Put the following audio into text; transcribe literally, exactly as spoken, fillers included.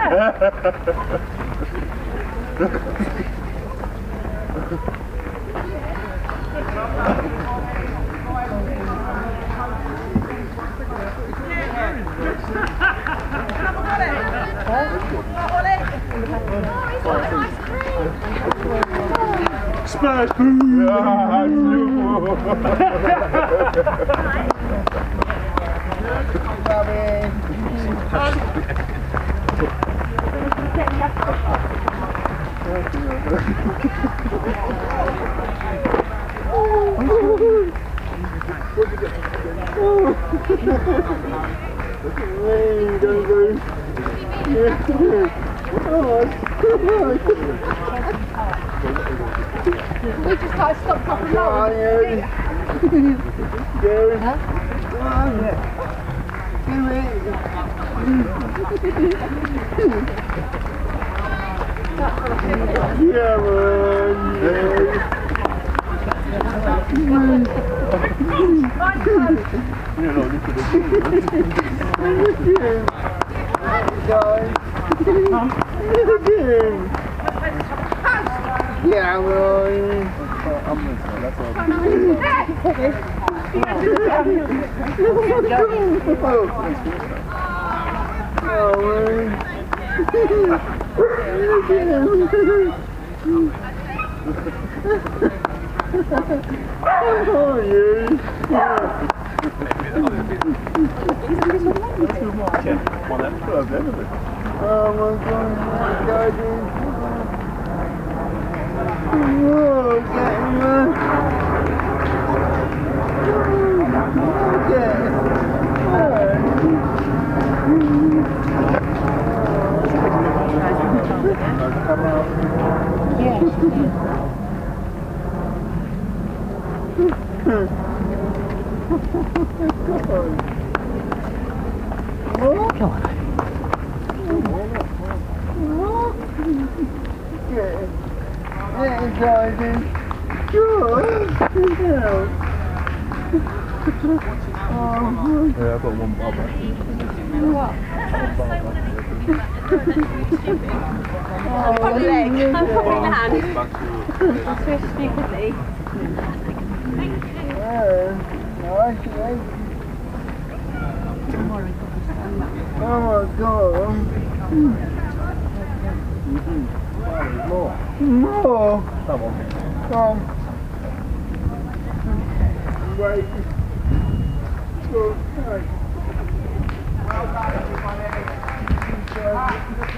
Spurs! Ja, We just can't stop popping Come on, you. Go. Huh? Come on. Do it. Yeah, man. You know, look at the game. Guys. Look at him. Yeah, man. That's all. How are you? Oh my God, oh, getting Yeah, I've got one bobber. What? Oh, my leg. I'm probably hand. That's so stupidly. Yeah, nice, nice. Oh my God. More. More. Come on. Come. Wait. Go. Well done, everybody.